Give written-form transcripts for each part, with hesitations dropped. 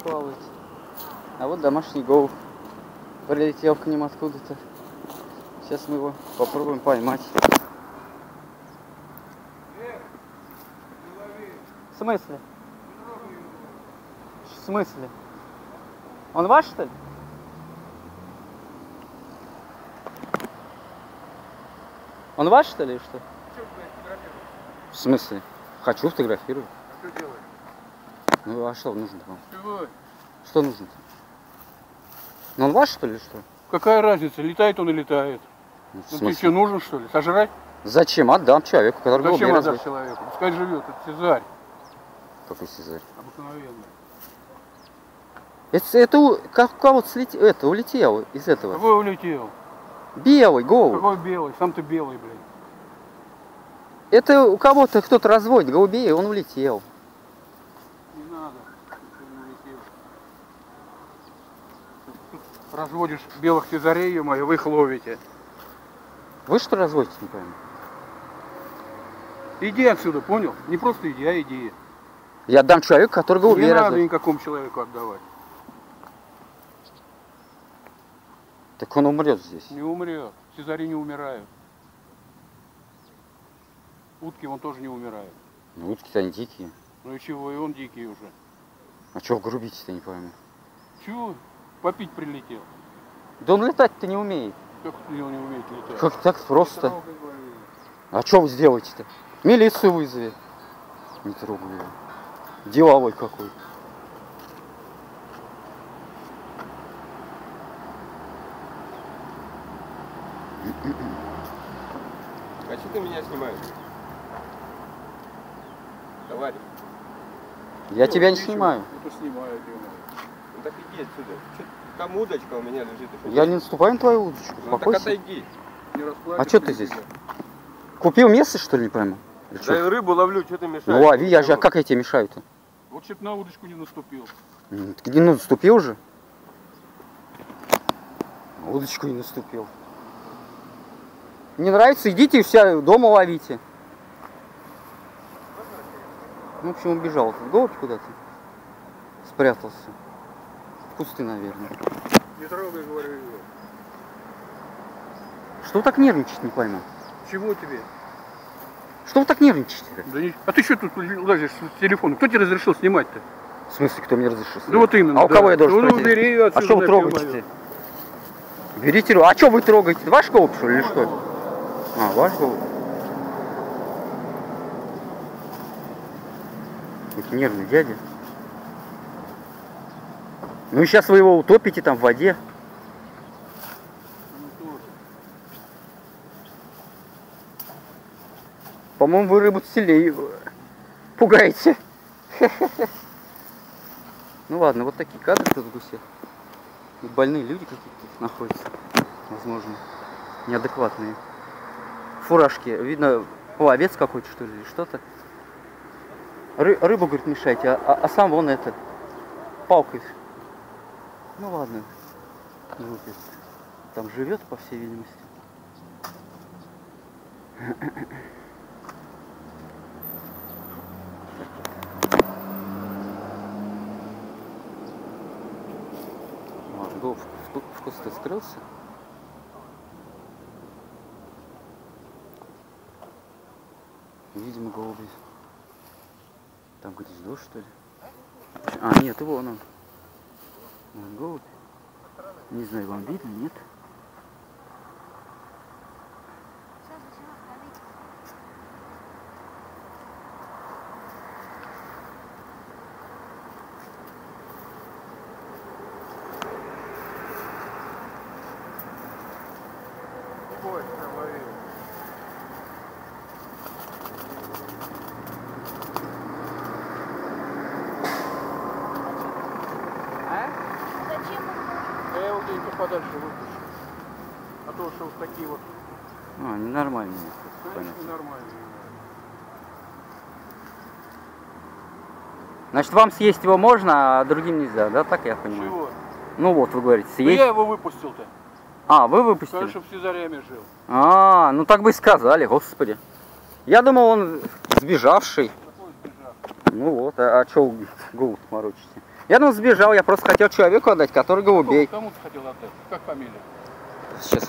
плавает. А вот домашний голубь прилетел к ним откуда-то. Сейчас мы его попробуем поймать. В смысле? В смысле? Он ваш, что ли? Он ваш, что ли, что? В смысле? Хочу фотографировать. А что делать? Ну а что нужно вам? Чего? Что нужно? Ну он ваш, что ли, что? Какая разница, летает он и летает. Ну, в Ну, смысле? ты что, нужен, что ли? Сожрать? Зачем? Отдам человеку, который голубей Зачем отдашь разводит. человеку? Пускай живет, это Цезарь. Какой Цезарь? Обыкновенный. Это у кого-то это улетел из этого. Какой улетел? Белый, голубь. Какой белый? Сам ты белый, блин. Это у кого-то кто-то разводит голубей, и он улетел. Не надо, чтобы не улетел. Тут разводишь белых цезарей, ё-моё, вы их ловите. Вы что разводите, не пойму? Иди отсюда, понял? Не просто иди, а иди. Я отдам человеку, который голубей Не надо разводит. никакому человеку отдавать. Так он умрет здесь. Не умрет. Цезари не умирают. Утки вон тоже не умирают. Ну утки-то они дикие. Ну и чего, и он дикий уже. А чего вы грубите-то, не пойму? Чего? Попить прилетел. Да он летать-то не умеет. Как он не умеет летать? Как так просто? Не трогай, говорю. А что вы сделаете-то? Милицию вызови. Не трогай его. Деловой какой. А что ты меня снимаешь? Товарищ. Я тебя не Ничего, снимаю. Это снимают, ё-моё. Ну так иди отсюда. Там удочка у меня лежит. Я не наступаю на твою удочку. Ну так Успокойся. отойди. Не А расплатишься что ты ни здесь? тебя. Купил место, что ли, не пойму? Или Да чё? я рыбу ловлю, что ты мешаешь? Ну лови, я же, а как я тебе мешаю-то? Вот чтоб на удочку не наступил. Ты не наступил же? На удочку не наступил. Не нравится, идите все дома ловите. Ну, в общем, убежал этот голубь куда-то. Спрятался. В кусты, наверное. Не трогай, говорю, его. Что вы так нервничаете, не пойму? Чего тебе? Что вы так нервничаете? Да не... А ты что тут лазишь с телефоном? Кто тебе разрешил снимать-то? В смысле, кто мне разрешил? Да вот именно. А у да. кого я должен Ну, пройти? бери её А отсюда, что вы нафиг, трогаете-то? моё. Берите руку. А что вы трогаете? Ваш голубь, что ли, или что? А, ваш голубь. Какой нервный дядя. Ну и сейчас вы его утопите там в воде. Ну, тоже. По-моему, вы рыбу сильнее пугаете. Ну ладно, вот такие кадры тут в гусе. Тут больные люди какие-то находятся. Возможно, неадекватные. Фуражки. Видно, пловец какой-то, что ли, или что-то. Рыбу, говорит, мешайте, а сам вон это, палкой. Ну ладно. Глупец. Там живет, по всей видимости. Ладно, голубь в кусты скрылся. Видимо, голуби. Там гнездо, что ли? А, нет, вон он. Вон голубь. Не знаю, вам видно, нет? Ой, ловил. Да я его где-нибудь подальше выпущу. А то, что вот такие вот, А, ненормальные. конечно, нормальные. Значит, вам съесть его можно, а другим нельзя, да? Так я понимаю. Чего? Ну вот, вы говорите, Ну съесть. я его выпустил-то. А, вы выпустили? Конечно, в Цезарями жил. А, ну так бы и сказали, господи. Я думал, он сбежавший. Какой сбежал? Ну вот, а что голубь морочите? Я ну сбежал, я просто хотел человеку отдать, который голубей. Кому ты хотел отдать? Как фамилия? Сейчас.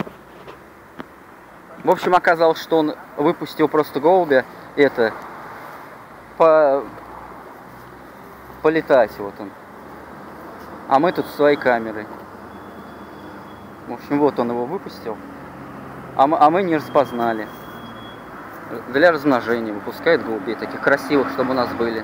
В общем, оказалось, что он выпустил просто голубя, это, полетать, вот он. А мы тут своей камерой. В общем, вот он его выпустил, а мы не распознали. Для размножения выпускает голубей, таких красивых, чтобы у нас были.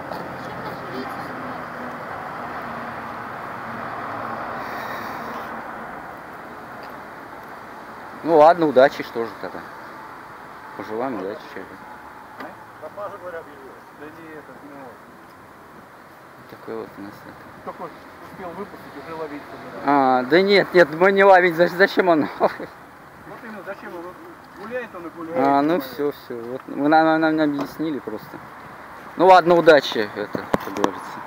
Ну ладно, удачи, что же тогда. Пожелаем удачи человеку. Пропажа, говорят, да не это, не вот. Такой вот у нас это. Только успел выпустить, уже ловить собираюсь. А, да нет, мы не ловить, зачем он? Вот именно, зачем он? Гуляет он и гуляет. А, ну все. Вот, вы нам объяснили просто. Ну ладно, удачи, это, как говорится.